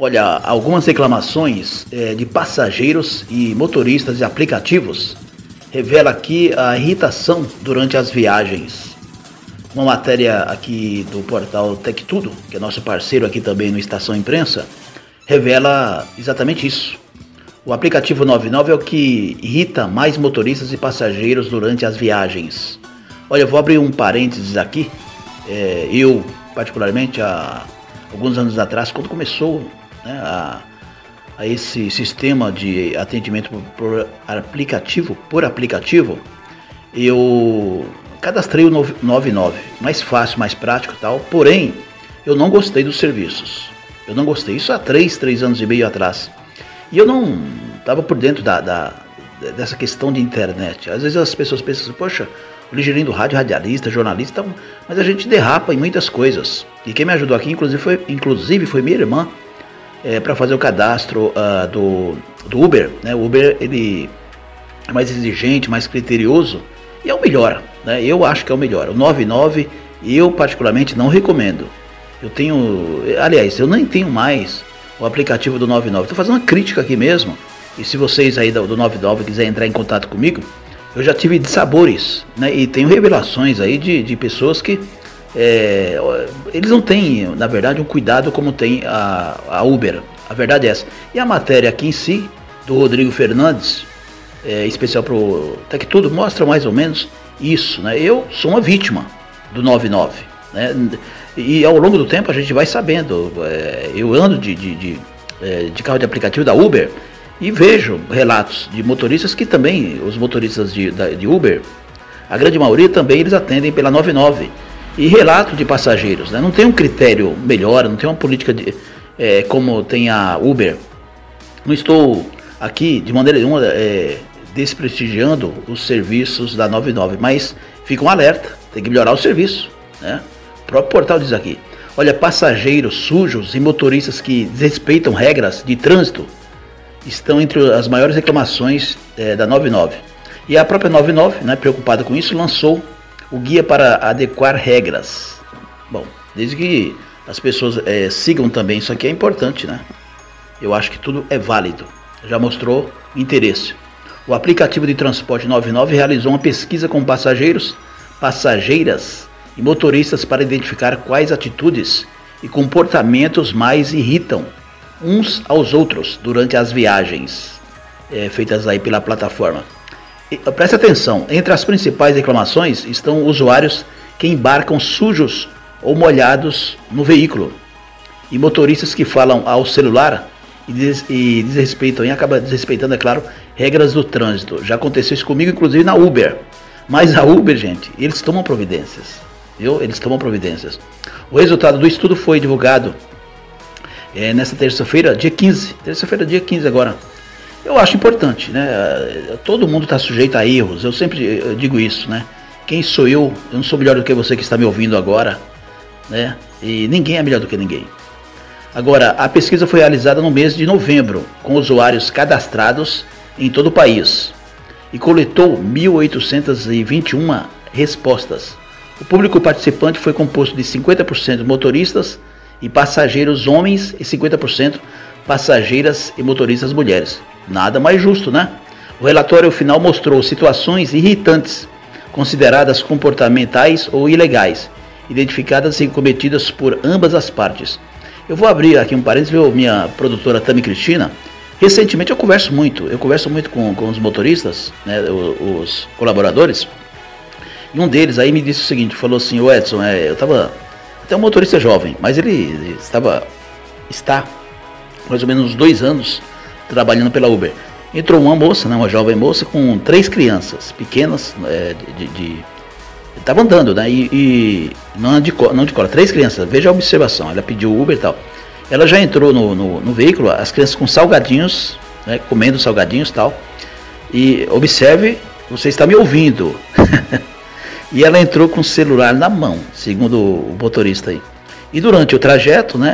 Olha, algumas reclamações de passageiros e motoristas de aplicativos revela aqui a irritação durante as viagens. Uma matéria aqui do portal Tech Tudo, que é nosso parceiro aqui também no Estação Imprensa, revela exatamente isso. O aplicativo 99 é o que irrita mais motoristas e passageiros durante as viagens. Olha, eu vou abrir um parênteses aqui. Eu, particularmente, há alguns anos atrás, quando começou, né, a esse sistema de atendimento por aplicativo, eu cadastrei o 99, mais fácil, mais prático e tal, porém, eu não gostei dos serviços. Eu não gostei, isso há 3 anos e meio atrás. E eu não estava por dentro dessa questão de internet. Às vezes as pessoas pensam assim, poxa, o ligeirinho do rádio, radialista, jornalista, mas a gente derrapa em muitas coisas. E quem me ajudou aqui, inclusive foi minha irmã, para fazer o cadastro do Uber. Né? O Uber, ele é mais exigente, mais criterioso e é o melhor. Né? Eu acho que é o melhor. O 99 eu particularmente não recomendo. Eu nem tenho mais o aplicativo do 99. Estou fazendo uma crítica aqui mesmo. E se vocês aí do 99 quiserem entrar em contato comigo, eu já tive dissabores, né? E tenho revelações aí de pessoas que eles não têm, na verdade, um cuidado como tem a Uber. A verdade é essa. E a matéria aqui em si, do Rodrigo Fernandes, especial para o Tech Tudo, mostra mais ou menos isso, né? Eu sou uma vítima do 99, né? E ao longo do tempo a gente vai sabendo. Eu ando de carro de aplicativo da Uber e vejo relatos de motoristas que também, os motoristas de Uber, a grande maioria também eles atendem pela 99. E relato de passageiros, né? Não tem um critério melhor, não tem uma política como tem a Uber. Não estou aqui de maneira nenhuma desprestigiando os serviços da 99, mas fica um alerta, tem que melhorar o serviço, né? O próprio portal diz aqui, olha, passageiros sujos e motoristas que desrespeitam regras de trânsito estão entre as maiores reclamações da 99. E a própria 99, né, preocupada com isso, lançou o guia para adequar regras. Bom, desde que as pessoas sigam também, isso aqui é importante, né? Eu acho que tudo é válido. Já mostrou interesse. O aplicativo de transporte 99 realizou uma pesquisa com passageiros, passageiras e motoristas para identificar quais atitudes e comportamentos mais irritam uns aos outros durante as viagens feitas aí pela plataforma. Preste atenção, entre as principais reclamações estão usuários que embarcam sujos ou molhados no veículo e motoristas que falam ao celular e desrespeitam, e acabam desrespeitando, é claro, regras do trânsito. Já aconteceu isso comigo, inclusive na Uber. Mas a Uber, gente, eles tomam providências, viu? Eles tomam providências. O resultado do estudo foi divulgado nesta terça-feira, dia 15. Terça-feira, dia 15 agora. Eu acho importante, né? Todo mundo está sujeito a erros, eu sempre digo isso, né? Quem sou eu? Eu não sou melhor do que você que está me ouvindo agora, né? E ninguém é melhor do que ninguém. Agora, a pesquisa foi realizada no mês de novembro, com usuários cadastrados em todo o país, e coletou 1.821 respostas. O público participante foi composto de 50% motoristas e passageiros homens e 50% passageiras e motoristas mulheres. Nada mais justo, né? O relatório final mostrou situações irritantes, consideradas comportamentais ou ilegais, identificadas e cometidas por ambas as partes. Eu vou abrir aqui um parênteses, viu, minha produtora Tami Cristina. Recentemente eu converso muito com os motoristas, né, os colaboradores, e um deles aí me disse o seguinte, falou assim, o Edson, eu estava, até um motorista jovem, mas ele está mais ou menos uns 2 anos trabalhando pela Uber. Entrou uma moça, né, uma jovem moça com 3 crianças pequenas, estava andando, né, e não de cola, 3 crianças, veja a observação, ela pediu Uber e tal. Ela já entrou no veículo, as crianças com salgadinhos, né, comendo salgadinhos e tal, e observe, você está me ouvindo, e ela entrou com o celular na mão, segundo o motorista aí. E durante o trajeto, né,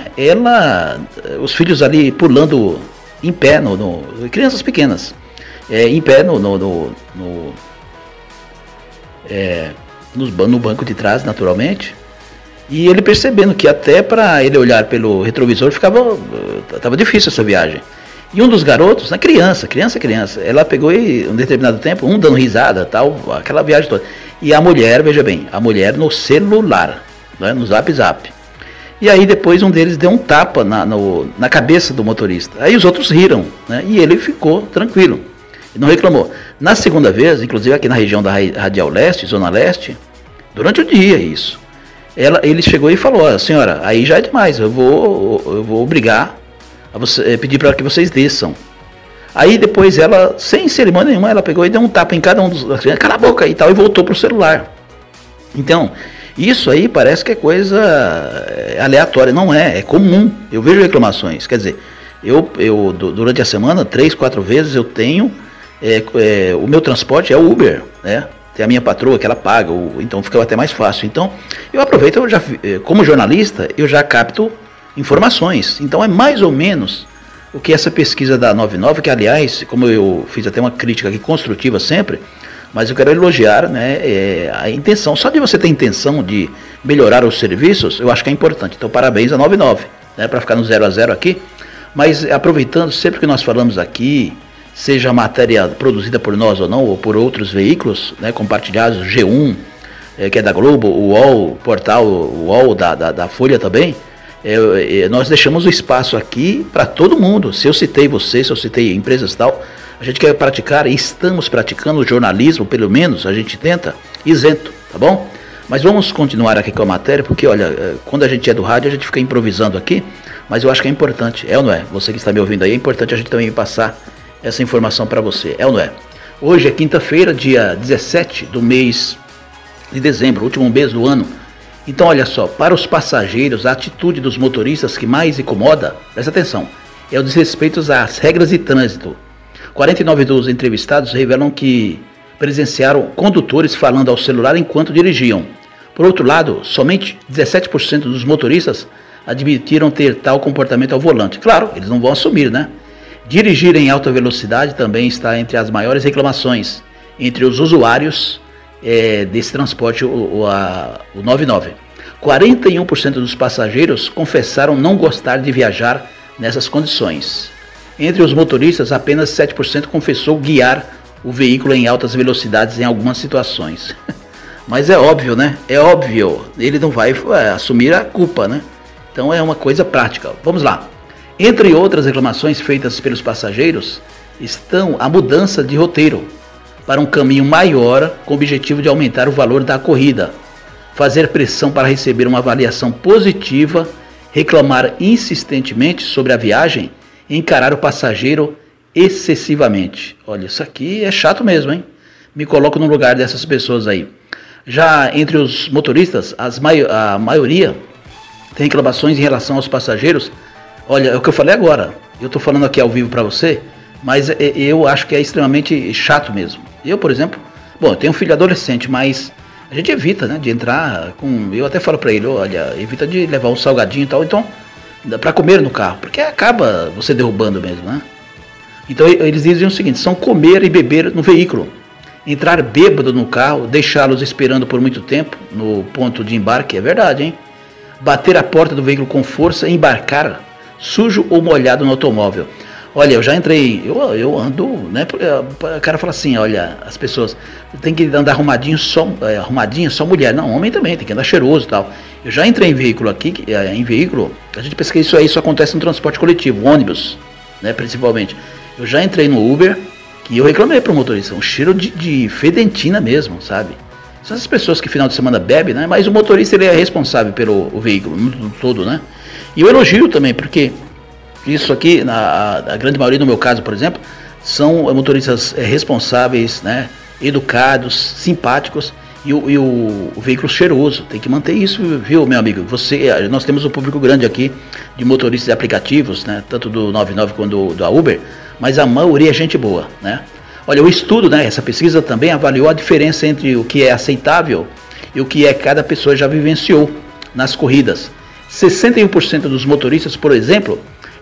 os filhos ali pulando em pé, crianças pequenas, em pé no banco de trás, naturalmente, E ele percebendo que até para ele olhar pelo retrovisor tava difícil essa viagem. E um dos garotos, na criança, ela pegou e um determinado tempo, um dando risada, tal, aquela viagem toda. E a mulher, veja bem, a mulher no celular, né, no Zap Zap. E aí depois um deles deu um tapa na cabeça do motorista. Aí os outros riram, né, e ele ficou tranquilo, e não reclamou. Na segunda vez, inclusive aqui na região da Radial Leste, Zona Leste, durante o dia isso, ele chegou e falou, senhora, aí já é demais, eu vou obrigar a você, pedir para que vocês desçam. Aí depois ela, sem cerimônia nenhuma, ela pegou e deu um tapa em cada um dos crianças, cala a boca e tal, e voltou pro celular. Então, isso aí parece que é coisa aleatória, não é comum. Eu vejo reclamações, quer dizer, eu durante a semana, 3, 4 vezes eu tenho, o meu transporte é o Uber, né? Tem a minha patroa que ela paga, então fica até mais fácil. Então, eu aproveito, como jornalista, eu já capto informações. Então, é mais ou menos o que essa pesquisa da 99, que aliás, como eu fiz até uma crítica aqui construtiva sempre, mas eu quero elogiar, né, a intenção. Só de você ter intenção de melhorar os serviços, eu acho que é importante. Então, parabéns a 99, né, para ficar no 0 a 0 aqui. Mas aproveitando, sempre que nós falamos aqui, seja matéria produzida por nós ou não, ou por outros veículos, né, compartilhados, G1, que é da Globo, o UOL, portal UOL da Folha também, nós deixamos o espaço aqui para todo mundo. Se eu citei você, se eu citei empresas e tal, a gente quer praticar, e estamos praticando o jornalismo, pelo menos a gente tenta, isento, tá bom? Mas vamos continuar aqui com a matéria, porque olha, quando a gente é do rádio, a gente fica improvisando aqui, mas eu acho que é importante, é ou não é? Você que está me ouvindo aí, é importante a gente também passar essa informação para você, é ou não é? Hoje é quinta-feira, dia 17 do mês de dezembro, último mês do ano. Então olha só, para os passageiros, a atitude dos motoristas que mais incomoda, presta atenção, é o desrespeito às regras de trânsito. 49 dos entrevistados revelam que presenciaram condutores falando ao celular enquanto dirigiam. Por outro lado, somente 17% dos motoristas admitiram ter tal comportamento ao volante. Claro, eles não vão assumir, né? Dirigir em alta velocidade também está entre as maiores reclamações entre os usuários desse transporte, o 99. 41% dos passageiros confessaram não gostar de viajar nessas condições. Entre os motoristas, apenas 7% confessou guiar o veículo em altas velocidades em algumas situações. Mas é óbvio, né? É óbvio, ele não vai assumir a culpa, né? Então é uma coisa prática. Vamos lá. Entre outras reclamações feitas pelos passageiros, estão a mudança de roteiro para um caminho maior com o objetivo de aumentar o valor da corrida, fazer pressão para receber uma avaliação positiva, reclamar insistentemente sobre a viagem e encarar o passageiro excessivamente. Olha, isso aqui é chato mesmo, hein? Me coloco no lugar dessas pessoas aí. Já entre os motoristas, a maioria tem reclamações em relação aos passageiros. Olha, é o que eu falei agora. Eu estou falando aqui ao vivo para você, mas eu acho que é extremamente chato mesmo. Eu, por exemplo, bom, eu tenho um filho adolescente, mas a gente evita, né, de entrar com... Eu até falo para ele, olha, evita de levar um salgadinho e tal, então, para comer no carro, porque acaba você derrubando mesmo, né? Então eles dizem o seguinte, são comer e beber no veículo, entrar bêbado no carro, deixá-los esperando por muito tempo no ponto de embarque, é verdade, hein? Bater a porta do veículo com força e embarcar sujo ou molhado no automóvel. Olha, eu já entrei, eu ando, né? O cara fala assim, olha, as pessoas tem que andar arrumadinho só mulher, não, homem também, tem que andar cheiroso e tal. Eu já entrei em veículo aqui, a gente pensa que isso acontece no transporte coletivo, ônibus, né, principalmente. Eu já entrei no Uber, que eu reclamei pro motorista, um cheiro de fedentina mesmo, sabe? São essas pessoas que final de semana bebem, né? Mas o motorista ele é responsável pelo veículo, no todo, né? E eu elogio também, porque isso aqui, a grande maioria, no meu caso, por exemplo, são motoristas responsáveis, né, educados, simpáticos, e o veículo cheiroso. Tem que manter isso, viu, meu amigo? Nós temos um público grande aqui de motoristas de aplicativos, né, tanto do 99 quanto da Uber, mas a maioria é gente boa, né? Olha, o estudo, né, essa pesquisa também avaliou a diferença entre o que é aceitável e o que cada pessoa já vivenciou nas corridas. 61% dos motoristas, por exemplo,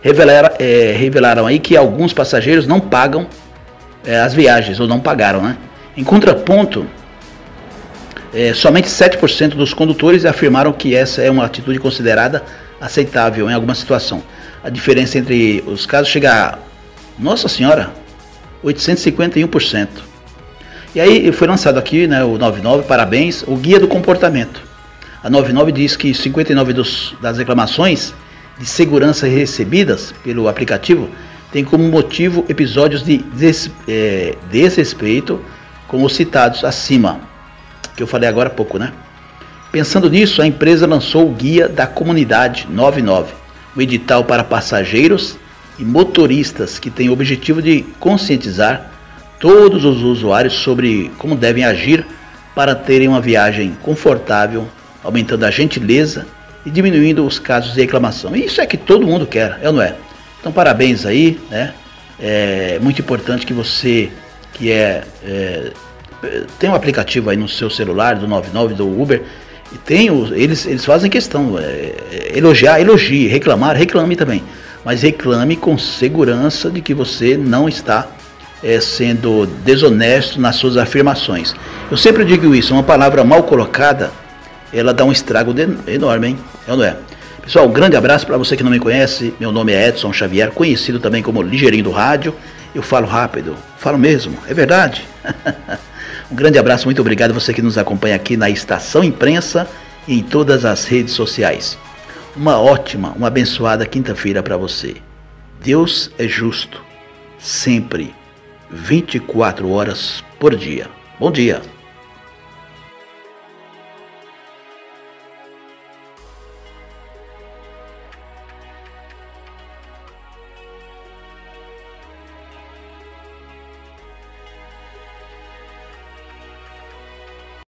revelaram aí que alguns passageiros não pagam as viagens, ou não pagaram, né? Em contraponto, somente 7% dos condutores afirmaram que essa é uma atitude considerada aceitável em alguma situação. A diferença entre os casos chega a, nossa senhora, 851%. E aí foi lançado aqui, né, o 99, parabéns, o Guia do Comportamento. A 99 diz que 59% das reclamações de segurança recebidas pelo aplicativo tem como motivo episódios de desrespeito, como os citados acima, que eu falei agora há pouco, né? Pensando nisso, a empresa lançou o Guia da Comunidade 99, um edital para passageiros e motoristas que tem o objetivo de conscientizar todos os usuários sobre como devem agir para terem uma viagem confortável, aumentando a gentileza e diminuindo os casos de reclamação. E isso é que todo mundo quer, é ou não é? Então parabéns aí, né? É muito importante que você que tem um aplicativo aí no seu celular, do 99, do Uber, e eles fazem questão, elogie, reclame também, mas reclame com segurança de que você não está sendo desonesto nas suas afirmações. Eu sempre digo isso, uma palavra mal colocada, ela dá um estrago enorme, hein? É ou não é? Pessoal, um grande abraço para você que não me conhece, meu nome é Edson Xavier, conhecido também como Ligeirinho do Rádio. Eu falo rápido, falo mesmo, é verdade. Um grande abraço, muito obrigado a você que nos acompanha aqui na Estação Imprensa e em todas as redes sociais. Uma ótima, uma abençoada quinta-feira para você. Deus é justo, sempre, 24 horas por dia. Bom dia.